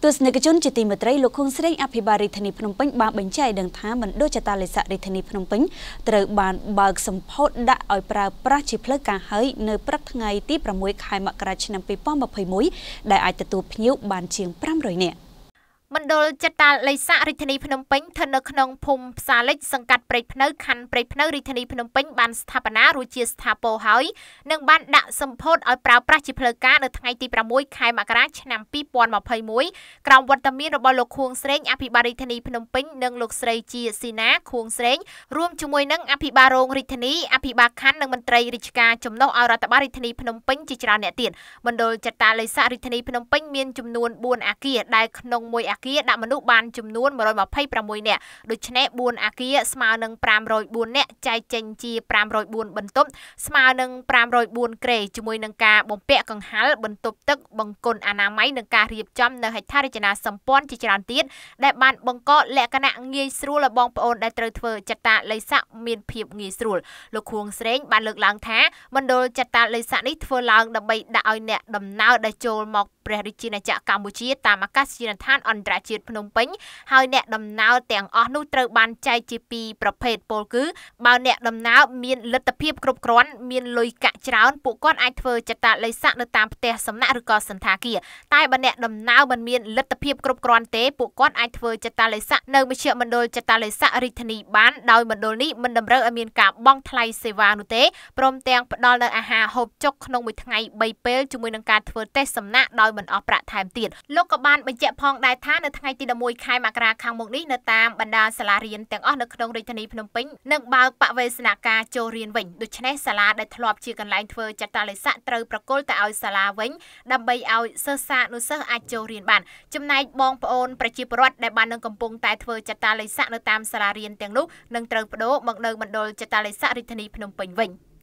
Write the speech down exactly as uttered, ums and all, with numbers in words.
ទស្សនិកជនជាទីមេត្រីលោកខុងស្រេងអភិបាលរាជធានីភ្នំពេញបានបញ្ជាក់ឲ្យដឹងថាមណ្ឌលចតាឡេស័ករាជធានីភ្នំពេញត្រូវបានបើកសម្ពោធដាក់ឲ្យប្រើប្រាស់ជាផ្លូវការហើយនៅព្រឹកថ្ងៃទីប្រាំមួយខែមករាឆ្នាំពីរពាន់ម្ភៃមួយដែលអាចទទួលភ្ញៀវបានជាងប្រាំរយនាក់មណ្ឌលចតាឡេស័ករាជធានីភ្នំពេញស្ថិតនៅក្នុងភូមិផ្សារលិចសង្កាត់ព្រៃភ្នៅខណ្ឌព្រៃភ្នៅរាជធានីភ្នំពេញបានស្ថាបនារួចជាស្ថាពរហើយនិងបានដាក់សម្ពោធឲ្យប្រើប្រាស់ជាផ្លូវការនៅថ្ងៃទីប្រាំមួយខែមករាឆ្នាំពីរពាន់ម្ភៃមួយក្រោមវត្តមានរបស់លោកខួងស្រេងអភិបាលរាជធានីភ្នំពេញនិងលោកស្រីជាស៊ីណាខួងស្រេងរួមជាមួយនឹងអភិបាលរងរាជធានីអភិបាលខណ្ឌនិងមន្ត្រីរាជការចំណុះឲ្យរដ្ឋបាលរាជធានីភ្នំពេញជាច្រើនអ្នកទៀតមណ្ឌលចតាឡេស័ករាជធានីភ្នំពេញមានចំនួនបួនអគារដែលក្នុងមួយអគារដាក់មនុស្សបានចំនួនមួយរយម្ភៃប្រាំមួយនាក់ដូច្នេះបួនអគារស្មើនឹងប្រាំរយបួននាក់ចែកចេញជាប្រាំរយបួនបន្ទប់ស្មើនឹងប្រាំរយបួនក្រេជាមួយនឹងការបំពាក់កង្ហាល់បន្ទប់ទឹកបង្គន់អនាម័យនិងការរៀបចំនៅហេដ្ឋារចនាសម្ព័ន្ធជាច្រើនទៀតដែលបានបង្កលក្ខណៈងាយស្រួលឲ្យបងប្អូនដែលត្រូវធ្វើចតាឡេស័កមានភាពងាយស្រួលលោកខួងស្រេងបានលើកឡើងថាមណ្ឌលចតាឡេស័កនេះធ្វើឡើងដើម្បីដាក់ឲ្យអ្នកដំណើរដែលចូលមកព្រះរាជាណាចក្រកម្ពុជាតាមអាកាសយានដ្ឋានអន្តរជាតិភ្នំពេញហើយអ្នកដំណើរទាំងអស់នោះត្រូវបានចែកជាពីរប្រភេទពលគឺបើអ្នកដំណើរមានលទ្ធភាពគ្រប់គ្រាន់មានលុយកាក់ច្រើនពួកគាត់អាចធ្វើចតាឡេស័កនៅតាមផ្ទះសំណាក់ឬក៏សន្តាគារតែបើអ្នកដំណើរមិនមានលទ្ធភាពគ្រប់គ្រាន់ទេពួកគាត់អាចធ្វើចតាឡេស័កនៅមជ្ឈមណ្ឌលចតាឡេស័ករាជធានីបានដោយមណ្ឌលនេះមិនតម្រូវឲ្យមានការបង់ថ្លៃសេវានោះទេព្រមទាំងផ្ដល់នូវអាហារហូបចុកក្នុងមួយថ្ងៃបីពេលជាមួយនឹងការធ្វើតេស្តសំណាក់ដោយមិនអស់ប្រាក់ថែមទៀតលោកក៏បានបញ្ជាក់ផងដែរថានៅថ្ងៃទីដប់មួយខែមករាខាងមុខនេះនៅតាមបណ្ដាសាលារៀនទាំងអស់នៅក្នុងរាជធានីភ្នំពេញនឹងបើកបវេសនការចូលរៀនវិញដូច្នេះសាលាដែលធ្លាប់ជាកន្លែងធ្វើចតាឡេស័កត្រូវប្រគល់ទៅឲ្យសាលាវិញដើម្បីឲ្យសិស្សានុសិស្សអាចចូលរៀនបានចំណែកបងប្អូនប្រជាពលរដ្ឋដែលបាននឹងកំពុងតែធ្វើចតាឡេស័កនៅតាមសាលារៀនទាំងនោះនឹងត្រូវប្តូរមកនៅមណ្ឌលចតាឡេស័ករាជធានីភ្នំពេញវិញ